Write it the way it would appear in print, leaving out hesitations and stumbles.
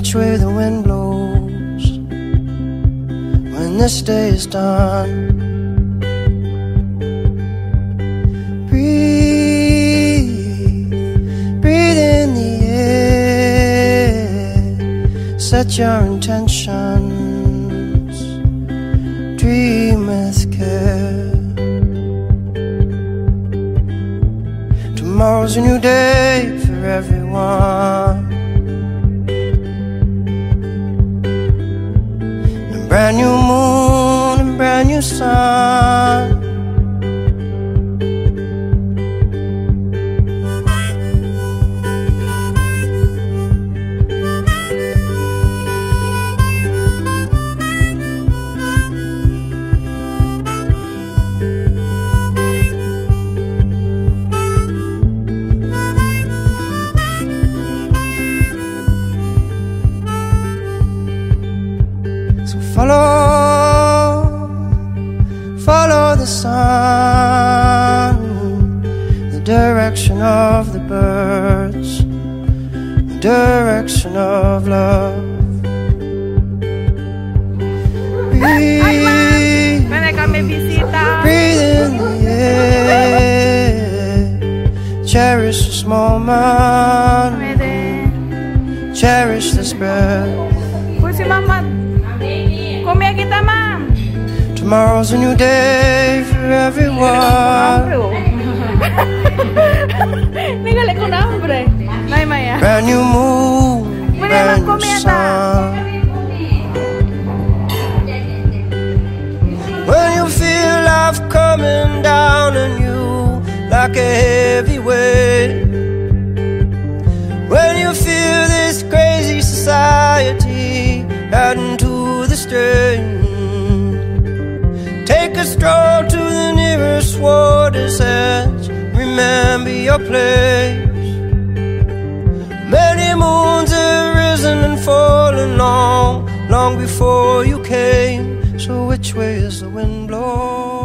which way the wind blows when this day is done. Breathe, breathe in the air, set your intentions, dream with care. Tomorrow's a new day for everyone, a brand new moon and brand new sun. Follow the sun, the direction of the birds, the direction of love. Breathe, breathe in the air, cherish this moment, cherish this breath. Tomorrow's a new day for everyone. Brand new moon, brand new sun. When you feel life coming down on you like a heavy weight, when you feel this crazy society adding to the strain, take a stroll to the nearest water's edge. Remember your place. Many moons have risen and fallen long, long before you came. So which way is the wind blowing?